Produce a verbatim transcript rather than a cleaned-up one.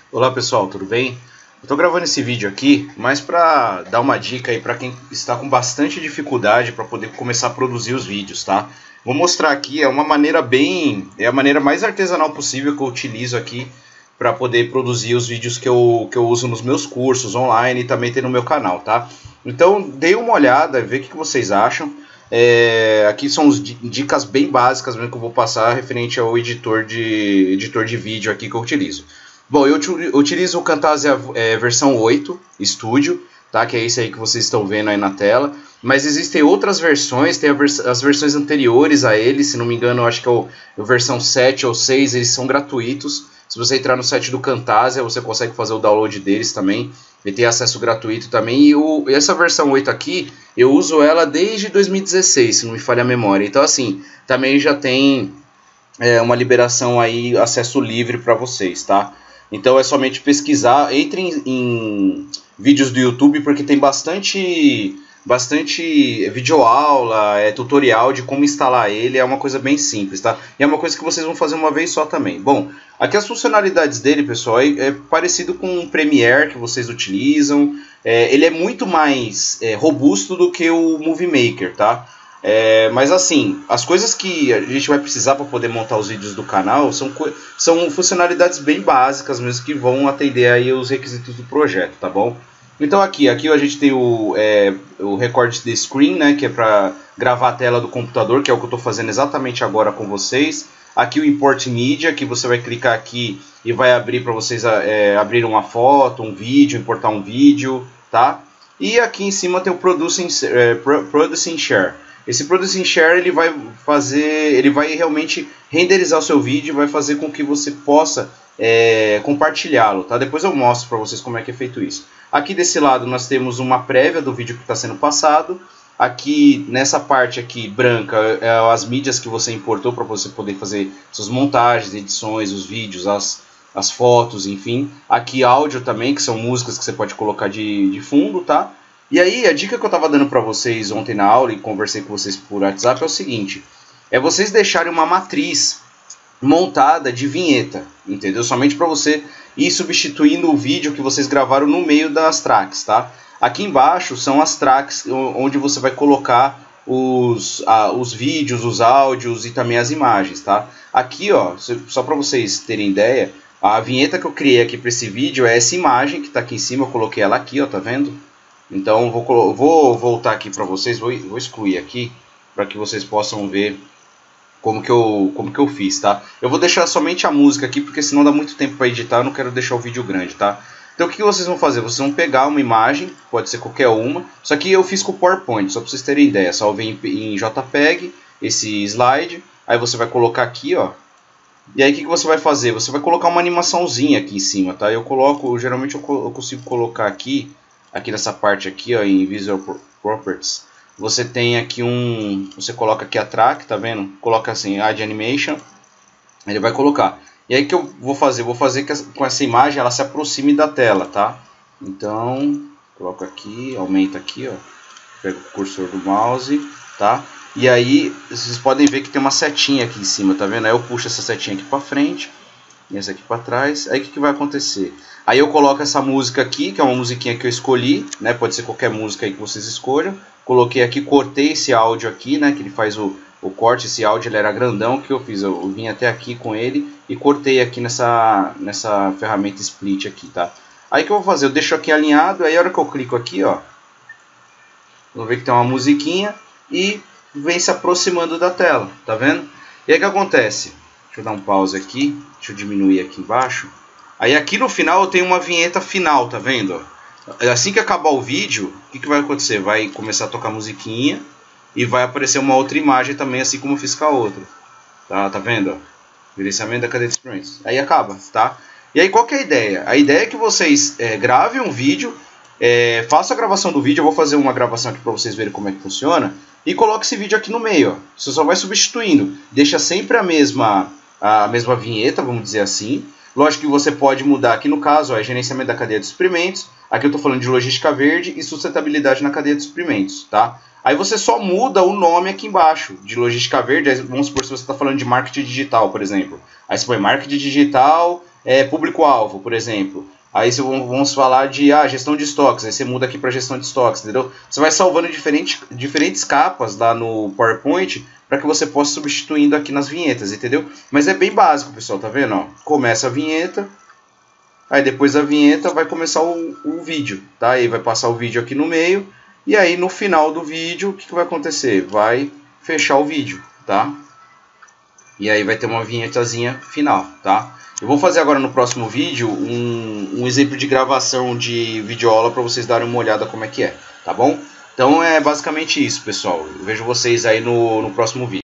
Olá pessoal, tudo bem? Eu tô gravando esse vídeo aqui, mas para dar uma dica aí para quem está com bastante dificuldade para poder começar a produzir os vídeos, tá? Vou mostrar aqui, é uma maneira bem, é a maneira mais artesanal possível que eu utilizo aqui para poder produzir os vídeos que eu, que eu uso nos meus cursos online e também tem no meu canal, tá? Então, dê uma olhada, vê o que vocês acham. É, aqui são as dicas bem básicas mesmo que eu vou passar referente ao editor de, editor de vídeo aqui que eu utilizo. Bom, eu utilizo o Camtasia é, versão oito Studio, tá? Que é esse aí que vocês estão vendo aí na tela. Mas existem outras versões, tem vers as versões anteriores a ele, se não me engano, eu acho que é o, a versão sete ou seis, eles são gratuitos. Se você entrar no site do Camtasia, você consegue fazer o download deles também. Ele tem acesso gratuito também. E o, essa versão oito aqui, eu uso ela desde dois mil e dezesseis, se não me falha a memória. Então assim, também já tem é, uma liberação aí, acesso livre para vocês, tá? Então é somente pesquisar, entre em, em vídeos do YouTube, porque tem bastante, bastante videoaula, é, tutorial de como instalar ele, é uma coisa bem simples, tá? E é uma coisa que vocês vão fazer uma vez só também. Bom, aqui as funcionalidades dele, pessoal, é, é parecido com o Premiere que vocês utilizam, é, ele é muito mais é, robusto do que o Movie Maker, tá? É, mas assim, as coisas que a gente vai precisar para poder montar os vídeos do canal são, são funcionalidades bem básicas mesmo que vão atender aí os requisitos do projeto, tá bom? Então aqui, aqui a gente tem o, é, o Record the Screen, né, que é para gravar a tela do computador, que é o que eu estou fazendo exatamente agora com vocês. Aqui o Import Media, que você vai clicar aqui e vai abrir para vocês é, abrir uma foto, um vídeo, importar um vídeo, tá? E aqui em cima tem o Producing, é, Producing Share. Esse Producing Share ele vai fazer, ele vai realmente renderizar o seu vídeo e vai fazer com que você possa é, compartilhá-lo, tá? Depois eu mostro para vocês como é que é feito isso. Aqui desse lado nós temos uma prévia do vídeo que está sendo passado. Aqui nessa parte aqui branca é as mídias que você importou para você poder fazer suas montagens, edições, os vídeos, as, as fotos, enfim. Aqui áudio também, que são músicas que você pode colocar de, de fundo, tá? E aí, a dica que eu estava dando para vocês ontem na aula e conversei com vocês por WhatsApp é o seguinte: é vocês deixarem uma matriz montada de vinheta, entendeu? Somente para você ir substituindo o vídeo que vocês gravaram no meio das tracks, tá? Aqui embaixo são as tracks onde você vai colocar os, ah, os vídeos, os áudios e também as imagens, tá? Aqui, ó, só para vocês terem ideia, a vinheta que eu criei aqui para esse vídeo é essa imagem que está aqui em cima, eu coloquei ela aqui, ó, tá vendo? Então vou, vou voltar aqui para vocês, vou, vou excluir aqui para que vocês possam ver como que, eu, como que eu fiz, tá? Eu vou deixar somente a música aqui porque senão dá muito tempo para editar, eu não quero deixar o vídeo grande, tá? Então o que vocês vão fazer? Vocês vão pegar uma imagem, pode ser qualquer uma, só que eu fiz com o PowerPoint, só para vocês terem ideia. Salvei em, em JPEG esse slide, aí você vai colocar aqui, ó. E aí o que, que você vai fazer? Você vai colocar uma animaçãozinha aqui em cima, tá? Eu coloco, geralmente eu, eu consigo colocar aqui, aqui nessa parte aqui, ó, em Visual Properties, você tem aqui um, você coloca aqui a track, tá vendo? Coloca assim, Add Animation, ele vai colocar. E aí que eu vou fazer? Vou fazer que com essa imagem ela se aproxime da tela, tá? Então, coloco aqui, aumenta aqui, ó, pego o cursor do mouse, tá? E aí vocês podem ver que tem uma setinha aqui em cima, tá vendo? Aí eu puxo essa setinha aqui para frente e essa aqui para trás. Aí o que, que vai acontecer? Aí eu coloco essa música aqui, que é uma musiquinha que eu escolhi, né? Pode ser qualquer música aí que vocês escolham. Coloquei aqui, cortei esse áudio aqui, né? Que ele faz o, o corte, esse áudio ele era grandão, que eu fiz, eu, eu vim até aqui com ele e cortei aqui nessa, nessa ferramenta Split aqui, tá? Aí o que eu vou fazer? Eu deixo aqui alinhado, aí a hora que eu clico aqui, ó, vou ver que tem uma musiquinha e vem se aproximando da tela, tá vendo? E aí o que acontece? Deixa eu dar um pause aqui, deixa eu diminuir aqui embaixo. Aí aqui no final eu tenho uma vinheta final, tá vendo? Assim que acabar o vídeo, o que, que vai acontecer? Vai começar a tocar musiquinha e vai aparecer uma outra imagem também, assim como eu fiz com a outra. Tá, tá vendo? Gerenciamento da cadeia de suprimentos. Aí acaba, tá? E aí qual que é a ideia? A ideia é que vocês é, gravem um vídeo, é, façam a gravação do vídeo, eu vou fazer uma gravação aqui para vocês verem como é que funciona, e coloque esse vídeo aqui no meio, ó. Você só vai substituindo. Deixa sempre a mesma, a mesma vinheta, vamos dizer assim. Lógico que você pode mudar, aqui no caso, ó, é gerenciamento da cadeia de suprimentos. Aqui eu estou falando de logística verde e sustentabilidade na cadeia de suprimentos, tá? Aí você só muda o nome aqui embaixo, de logística verde. Aí vamos supor se você está falando de marketing digital, por exemplo. Aí você põe marketing digital, é, público-alvo, por exemplo. Aí se vamos falar de ah, gestão de estoques, aí você muda aqui para gestão de estoques, entendeu? Você vai salvando diferentes, diferentes capas lá no PowerPoint para que você possa substituindo aqui nas vinhetas, entendeu? Mas é bem básico, pessoal, tá vendo? Ó, começa a vinheta, aí depois da vinheta vai começar o, o vídeo, tá? Aí vai passar o vídeo aqui no meio, e aí no final do vídeo, o que, que vai acontecer? Vai fechar o vídeo, tá? E aí vai ter uma vinhetazinha final, tá? Eu vou fazer agora no próximo vídeo um, um exemplo de gravação de videoaula para vocês darem uma olhada como é que é, tá bom? Então é basicamente isso, pessoal. Eu vejo vocês aí no, no próximo vídeo.